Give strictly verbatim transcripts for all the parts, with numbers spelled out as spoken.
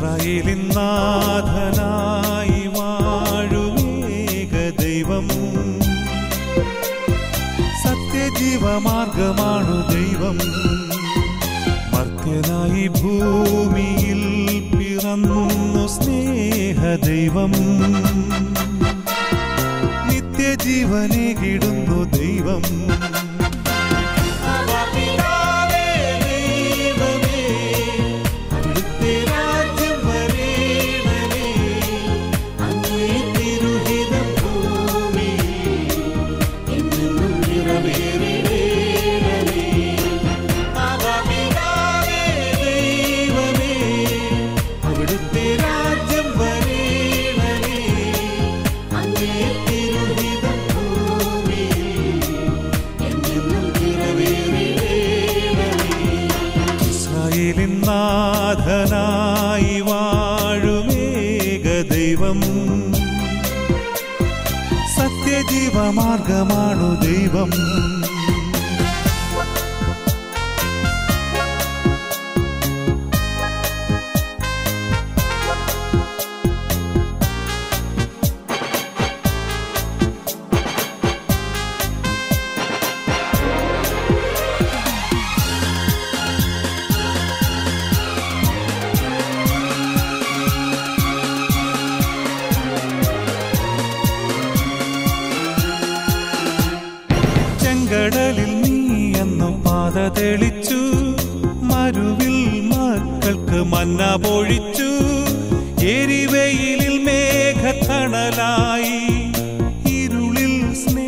ഇസ്രായേലിൻ നാഥനായി വാഴുമേക ദൈവം, സത്യജീവമാർഗമാണു ദൈവം. മർത്യനായി ഭൂമിയിൽ പിറന്നു സ്നേഹദൈവം, നിത്യജീവനേകിടുന്നു ദൈവം. നാഥനായി വാഴുമേക ദൈവം, സത്യജീവമാർഗമാണു ദൈവം. കടലിൽ നീ എന്നു പാത തെളിച്ചു, മരുവിൽ മക്കൾക്ക് മന്ന പൊഴിച്ചു. എരിവെയിലിൽ മേഘത്തണലായി, ഇരുളിൽ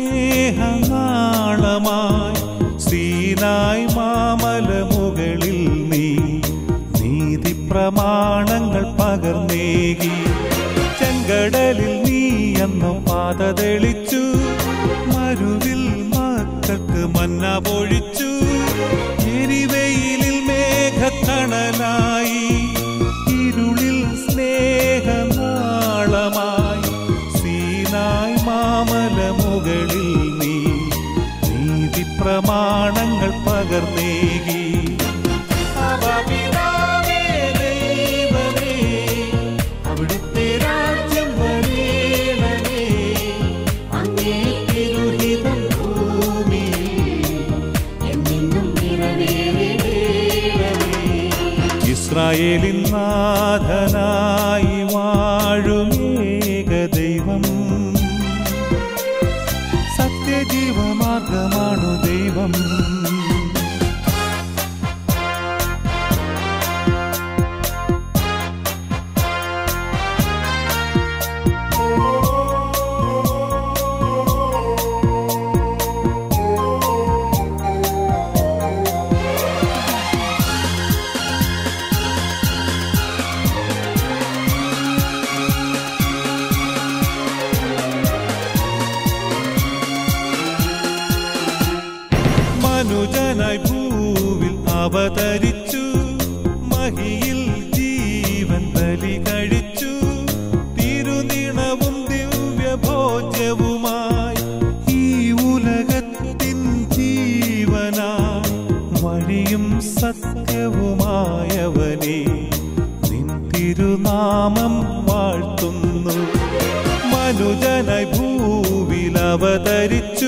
സ്നേഹനാളമായി. സീനായ് മാമല മുകളിൽ നീ നീതി പ്രമാണങ്ങൾ പകർന്നേകി. ചെങ്കടലിൽ നീ എന്നു പാത തെളിച്ചു, മരുവിൽ മക്കൾക്ക് മന്ന പൊഴിച്ചു. എരിവെയിലിൽ മേഘത്തണലായി, ഇരുളിൽ സ്നേഹനാളമായി. സീനായ് മാമല മുകളിൽ നീ നീതി പ്രമാണങ്ങൾ പകർന്നേകി. അവിടുത്തെ രാജ്യം വരേണമേ, അങ്ങേ തിരുഹിതം ഇസ്രായേലിൻ നാഥനായി വാഴുമേക ദൈവം, സത്യജീവമാർഗമാണു ദൈവം. മനുജനായി ഭൂവിൽ അവതരിച്ചു, മഹിയിൽ ജീവൻ ബലി കഴിച്ചു. തിരുനിണവും ദിവ്യഭോജ്യവുമായി ഈ ഉലകത്തിൻ ജീവനായി, വഴിയും സത്യവുമായവനെ നിൻ തിരുനാമം വാഴ്ത്തുന്നു. മനുജനായി ഭൂവിൽ അവതരിച്ചു,